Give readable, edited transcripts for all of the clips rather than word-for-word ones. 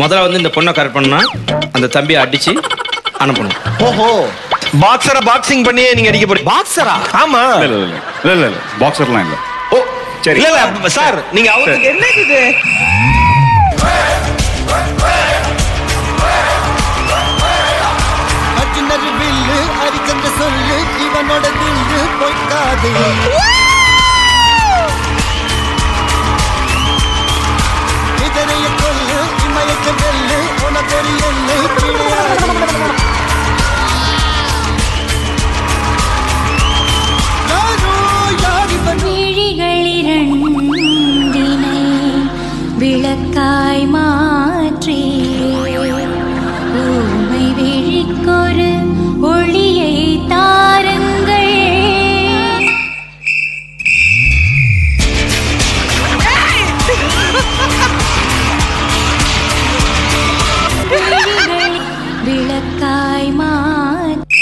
முதல்ல வந்து இந்த பொண்ணை கரெக்ட் பண்ணா அந்த தம்பியை அடிச்சு அனுப்பணும். ஓஹோ, பாக்ஸரா பாக்ஸிங் பண்ணி நீங்க அடிக்க போறீங்க? பாக்ஸரா? ஆமா. இல்ல பாக்ஸர்லாம் இல்ல. ஓ சரி. இல்ல சார், நீங்க அவருக்கு என்ன இது? அர்ஜுனர் வில்லு அரிச்சந்திர சொல்லு இவனோட வில்லு பொய்க்காது. இதனைய கொல்லு இமயக்க வெல்லு உனக்கொரு எல்லை கிடையாது. விழிகளிரண்டினை விளக்காய் மாற்றி ஊமை விழிக்கொரு ஒளியை தாருங்கள். விளக்காய் மாற்றி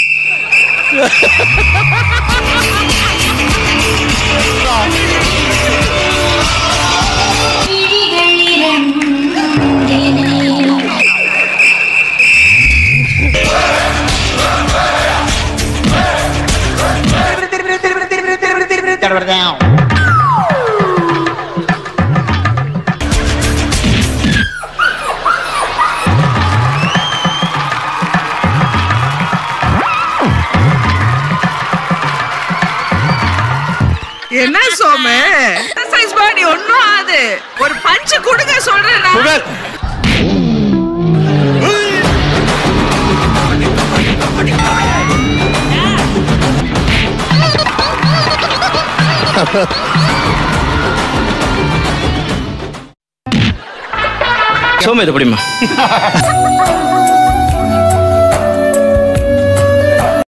என்ன சோமு எக்ஸர்சைஸ் பாடி ஒண்ணும் ஆது. ஒரு பஞ்சு கொடுங்க சொல்றேன். சோமு இது எப்படிமா?